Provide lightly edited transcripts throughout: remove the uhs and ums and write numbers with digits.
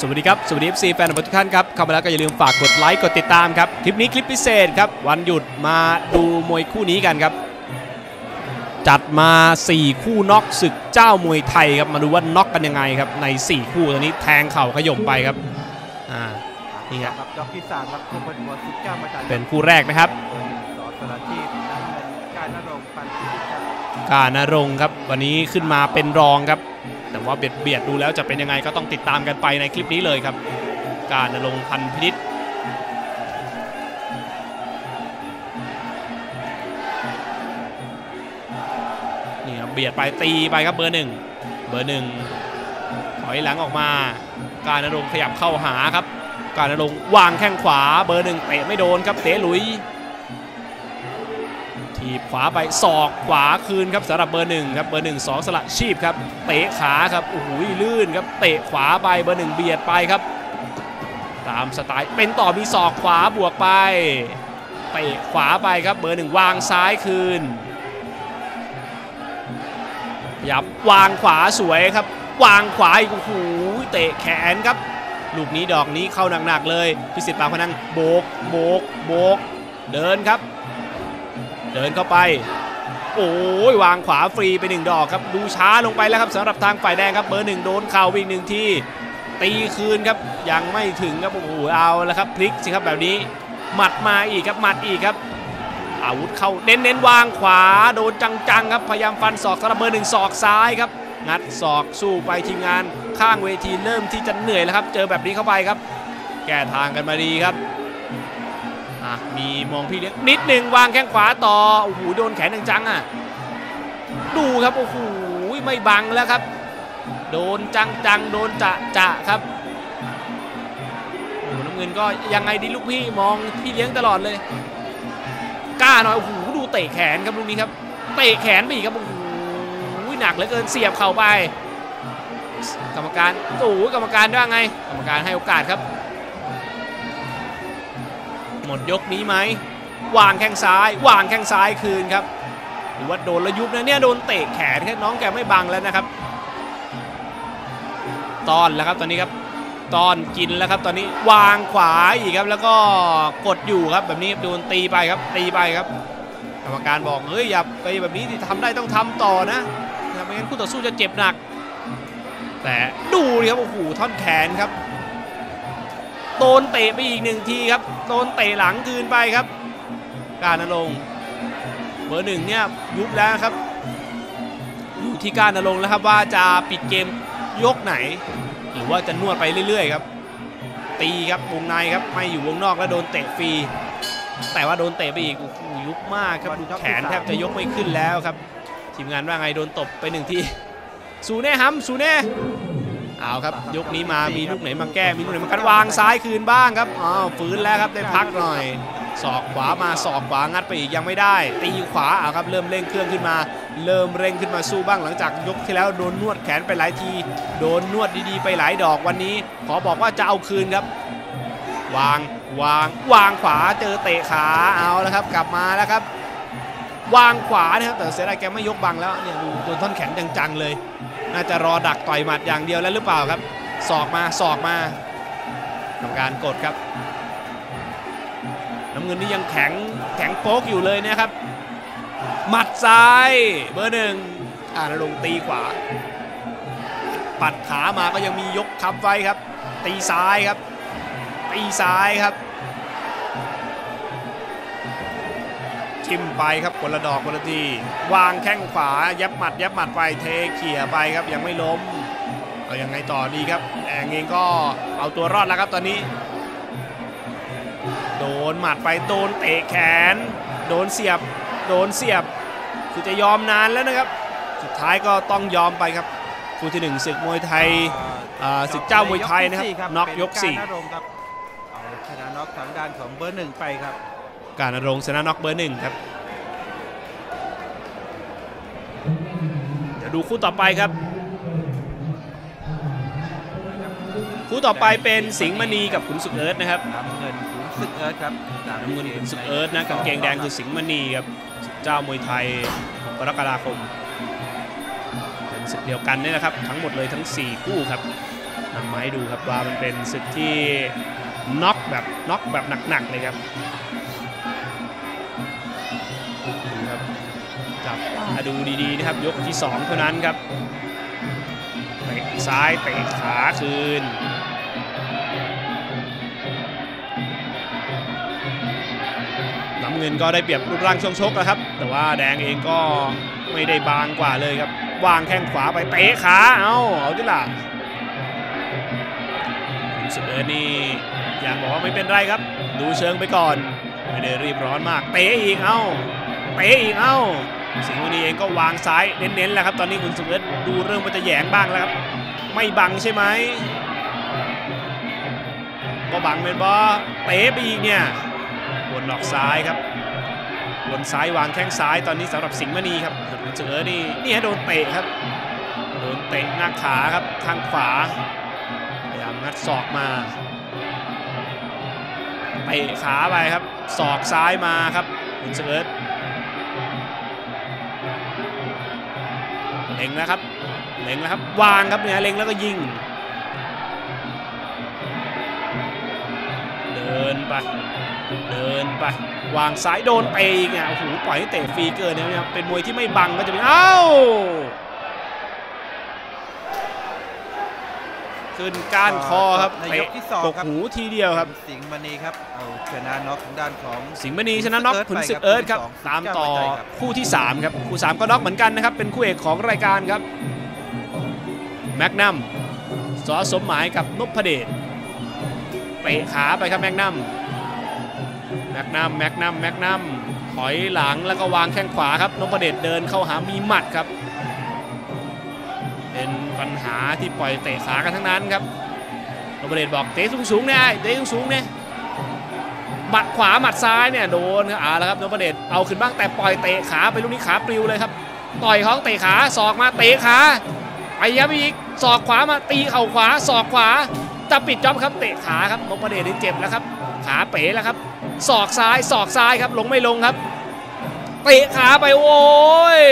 สวัสดีครับสวัสดี FC แฟนบอลทุกท่านครับเข้ามาแล้วก็อย่าลืมฝากกดไลค์กดติดตามครับคลิปนี้คลิปพิเศษครับวันหยุดมาดูมวยคู่นี้กันครับจัดมา4คู่น็อกศึกเจ้ามวยไทยครับมาดูว่าน็อกกันยังไงครับใน4คู่ตอนนี้แทงเข่าขย่มไปครับนี่ครับดอกที่3ครับคู่บนหัว19มาจากเป็นคู่แรกนะครับสระชีพการณรงค์ปันพินิจครับการณรงค์ครับวันนี้ขึ้นมาเป็นรองครับแต่ว่าเบียดดูแล้วจะเป็นยังไงก็ต้องติดตามกันไปในคลิปนี้เลยครับการณรงค์พันพินิจนี่ครับเบียดไปตีไปครับเบอร์หนึ่งถอยหลังออกมาการณรงค์ขยับเข้าหาครับการณรงค์วางแข้งขวาเบอร์หนึ่งเตะไม่โดนครับเตะหลุยทีบขวาไปศอกขวาคืนครับสำหรับเบอร์หนึ่งครับเบอร์หนึ่งสองสละชีพครับเตะขาครับโอ้โหลื่นครับเตะขวาไปเบอร์หนึ่งเบียดไปครับตามสไตล์เป็นต่อมีศอกขวาบวกไปเตะขวาไปครับเบอร์หนึ่งวางซ้ายคืนยับวางขวาสวยครับวางขวาอีกโอ้โหเตะแขนครับลูกนี้ดอกนี้เข้าหนักๆเลยพิสิทธิ์ปากพนังโบกเดินครับเดินเข้าไปโอ้ยวางขวาฟรีไป1ดอกครับดูช้าลงไปแล้วครับสำหรับทางฝ่ายแดงครับเบอร์หนึ่งโดนเข่าอีก1ทีตีคืนครับยังไม่ถึงครับโอ้โหเอาแล้วครับพลิกสิครับแบบนี้หมัดมาอีกครับหมัดอีกครับอาวุธเข้าเน้นวางขวาโดนจังๆครับพยายามฟันศอกสำหรับเบอร์หนึ่งศอกซ้ายครับงัดศอกสู้ไปทีมงานข้างเวทีเริ่มที่จะเหนื่อยแล้วครับเจอแบบนี้เข้าไปครับแก้ทางกันมาดีครับมีมองพี่เลี้ยงนิดหนึ่งวางแข้งขวาต่อโอ้โหโดนแขนจังดูครับโอ้โหไม่บังแล้วครับโดนจังโดนจะครับโอ้น้ำเงินก็ยังไงดีลูกพี่มองพี่เลี้ยงตลอดเลยกล้าหน่อยโอ้โหดูเตะแขนครับลูกนี้ครับเตะแขนไปอีกครับโอ้โหหนักเหลือเกินเสียบเข่าไปกรรมการโอ้กรรมการว่าไงกรรมการให้โอกาสครับหมดยกนี้ไหมวางแข้งซ้ายคืนครับหรือว่าโดนระยุบนะเนี่ยโดนเตะแขนแค่น้องแกไม่บังแล้วนะครับตอนแล้วครับตอนนี้ครับตอนกินแล้วครับตอนนี้วางขวาอีกครับแล้วก็กดอยู่ครับแบบนี้โดนตีไปครับกรรมการบอกเฮ้ยอย่าไปแบบนี้ที่ทำได้ต้องทำต่อนะไม่งั้นคู่ต่อสู้จะเจ็บหนักแต่ดูดิครับโอ้โหท่อนแขนครับโดนเตะไปอีก1ทีครับโดนเตะหลังคืนไปครับการณรงค์เบอร์หนึ่งเนี่ยยุบแล้วครับอยู่ที่การณรงค์แล้วครับว่าจะปิดเกมยกไหนหรือว่าจะนวดไปเรื่อยๆครับตีครับวงในครับไม่อยู่วงนอกแล้วโดนเตะฟรีแต่ว่าโดนเตะไปอีกยุบมากครับดูแขนแทบจะยกไม่ขึ้นแล้วครับทีมงานว่าไงโดนตบไป1ทีสูแน่ฮัมสูแน่เอาครับยกนี้มามีลูกไหนมาแก้มีลูกไหนมากันวางซ้ายคืนบ้างครับฟื้นแล้วครับได้พักหน่อยศอกขวามาศอกขวางัดไปอีกยังไม่ได้ตีขวาครับเริ่มเร่งเครื่องขึ้นมาเริ่มเร่งขึ้นมาสู้บ้างหลังจากยกที่แล้วโดนนวดแขนไปหลายทีโดนนวดดีๆไปหลายดอกวันนี้ขอบอกว่าจะเอาคืนครับวางขวาเจอเตะขาเอาแล้วครับกลับมาแล้วครับวางขวานะครับแต่เสียดายแกไม่ยกบังแล้วเนี่ยดูโดนท่อนแขนจังๆเลยน่าจะรอดักต่อยหมัดอย่างเดียวแล้วหรือเปล่าครับศอกมาทำการกดครับน้ำเงินนี่ยังแข็งโป๊กอยู่เลยนะครับหมัดซ้ายเบอร์หนึ่งณรงค์ตีขวาปัดขามาก็ยังมียกทับไว้ครับตีซ้ายครับจิ้มไปครับคนละดอกคนละทีวางแข้งขวายับหมัดไปเทเขี่ยไปครับยังไม่ล้มเอายังไงต่อดีครับแองเองก็เอาตัวรอดแล้วครับตอนนี้โดนหมัดไปโดนเตะแขนโดนเสียบคือจะยอมนานแล้วนะครับสุดท้ายก็ต้องยอมไปครับคู่ที่1ศึกมวยไทยศึกเจ้ามวยไทยนะครับน็อกยก4 ชนะน็อกทางด้านของเบอร์หนึ่งไปครับการณรงค์ชนะน็อกเบอร์หนึ่งครับเดี๋ยวดูคู่ต่อไปครับคู่ต่อไปเป็นสิงห์มณีกับขุนศึกเอิร์ธนะครับน้ำเงินขุนศึกเอิร์ธครับน้ำเงินขุนศึกเอิร์ธนะกางเกงแดงคือสิงห์มณีครับเจ้ามวยไทยกรกฎาคมเป็นศึกเดียวกันนี่นะครับทั้งหมดเลยทั้ง4คู่ครับนำมาให้ดูครับว่ามันเป็นศึกที่น็อกแบบหนักๆเลยครับดูครับจับมาดูดีๆนะครับยกที่2เท่านั้นครับเตะซ้ายเตะขาคืนน้ำเงินก็ได้เปรียบรูปร่างช่วงชกนะครับแต่ว่าแดงเองก็ไม่ได้บางกว่าเลยครับวางแข้งขวาไปเตะขาเอาดิล่ะคุณสุดเอิร์ธนี่อยากบอกว่าไม่เป็นไรครับดูเชิงไปก่อนไม่ได้รีบร้อนมากเตะอีกเตะอีกสิงห์บุรีเองก็วางซ้ายเน้นๆแล้วครับตอนนี้คุณสุดเอิร์ธดูเริ่มมันจะแหยงบ้างแล้วครับไม่บังใช่ไหมก็บังเป็นบอเตะไปอีกเนี่ยวนออกซ้ายครับวนซ้ายวางแข้งซ้ายตอนนี้สำหรับสิงห์มณีครับคุณสุดเอิร์ธนี่โดนเตะครับโดนเตะหน้าขาครับข้างขวาพยายามงัดศอกมาเตะขาไปครับศอกซ้ายมาครับคุณสุดเอิร์ธเล็งแล้วครับวางครับเนี่ยเล็งแล้วก็ยิงเดินไปวางซ้ายโดนเตะอีกเนี่ยโอ้โหปล่อยให้เตะฟรีเกินเนี่ยเป็นมวยที่ไม่บังก็จะเป็นขึ้นก้านคอครับเตะกกหูทีเดียวครับสิงห์มณีครับเอาชนะน็อกทางด้านของสิงห์มณีชนะน็อกขุนศึกเอิร์ธครับตามต่อคู่ที่3ครับคู่3ก็น็อกเหมือนกันนะครับเป็นคู่เอกของรายการครับแมกนัมส.สมหมายกับนพเดชเตะขาไปครับแมกนัมถอยหลังแล้วก็วางแข้งขวาครับนพเดชเดินเข้าหามีหมัดครับเป็นปัญหาที่ปล่อยเตะขากันทั้งนั้นครับนพเดชบอกเตะสูงเนี่ยเตะสูงเนี่ยหมัดขวาหมัดซ้ายเนี่ยโดนครับแล้วครับนพเดชเอาขึ้นบ้างแต่ปล่อยเตะขาไปลูกนี้ขาปลิวเลยครับต่อยเขาเตะขาศอกมาเตะขาไปยับอีกศอกขวามาตีเข่าขวาศอกขวาจะปิดจ็อบครับเตะขาครับนพเดชนี่เจ็บแล้วครับขาเป๋แล้วครับศอกซ้ายครับลงไม่ลงครับเตะขาไปโอ้ย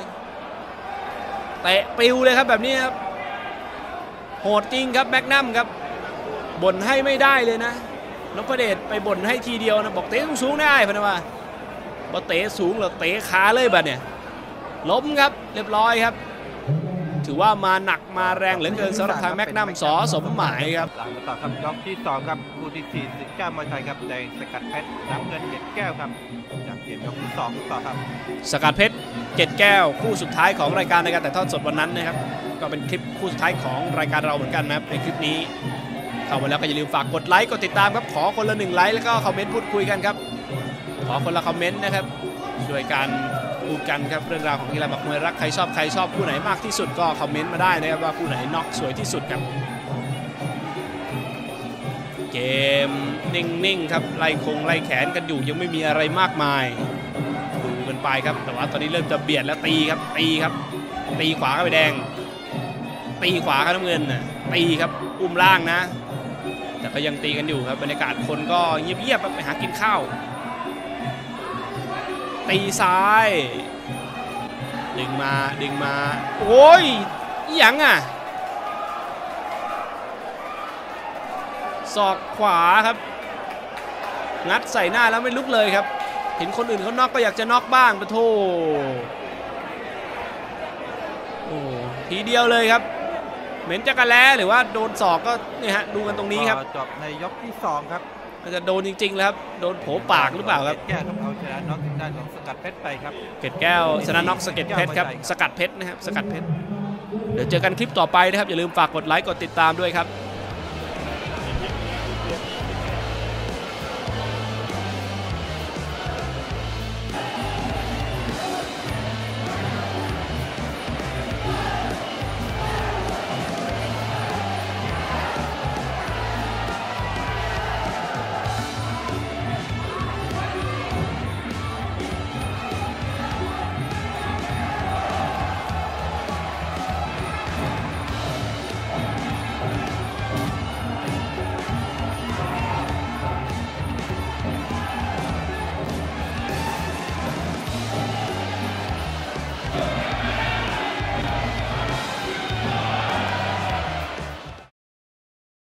เตะปิวเลยครับแบบนี้ครับโหดจริงครับแมกนัมครับบ่นให้ไม่ได้เลยนะนพเดชไปบ่นให้ทีเดียวนะบอกเตะสูงได้พะนะว่าพอเตะสูงหรือเตะขาเลยแบบเนี่ยล้มครับเรียบร้อยครับถือว่ามาหนักมาแรงเหลือเกินสำหรับทางแมกนัมส.สมหมายครับหลังต่อครับยกที่2ครับคู่ที่4สิทธิ์แก้วมวยไทยครับแดงสกัดเพชรน้ำเงินเกล็ดแก้วครับจากเกมยกที่2ต่อครับสกัดเพชรเกล็ดแก้วคู่สุดท้ายของรายการในการถ่ายทอดสดวันนั้นนะครับก็เป็นคลิปคู่สุดท้ายของรายการเราเหมือนกันนะครับในคลิปนี้เข้ามาแล้วก็อย่าลืมฝากกดไลค์กดติดตามครับขอคนละ1 ไลค์แล้วก็คอมเมนต์พูดคุยกันครับขอคนละคอมเมนต์นะครับช่วยกันพูดกันครับเรื่องราวของกีฬาบักมวยรักใครชอบคู่ไหนมากที่สุดก็คอมเมนต์มาได้นะครับว่าคู่ไหนน็อกสวยที่สุดครับเกมนิ่งๆครับไล่แขนกันอยู่ยังไม่มีอะไรมากมายดูกันไปครับแต่ว่าตอนนี้เริ่มจะเบียดแล้วตีขวาเข้าไปแดงตีขวาเข้าน้ำเงินตีครับอุ้มล่างนะแต่ก็ยังตีกันอยู่ครับบรรยากาศคนก็เงียบๆไปหากินข้าวตีซ้ายดึงมาโอ้ยยังศอกขวาครับงัดใส่หน้าแล้วไม่ลุกเลยครับเห็นคนอื่นเขาน็อกก็อยากจะน็อกบ้างปะโถโอ้ทีเดียวเลยครับเหม็นจักรแล้หรือว่าโดนศอกก็นี่ฮะดูกันตรงนี้ครับจบในยกที่2ครับจะโดนจริงๆแล้วครับโดนโผปากหรือเปล่าครับแก้วครับเอาชนะน็อกด้านของสกัดเพชรไปครับเกล็ดแก้วชนะน็อกสกัดเพชรครับสกัดเพชรนะครับสกัดเพชรเดี๋ยวเจอกันคลิปต่อไปนะครับอย่าลืมฝากกดไลค์กดติดตามด้วยครับ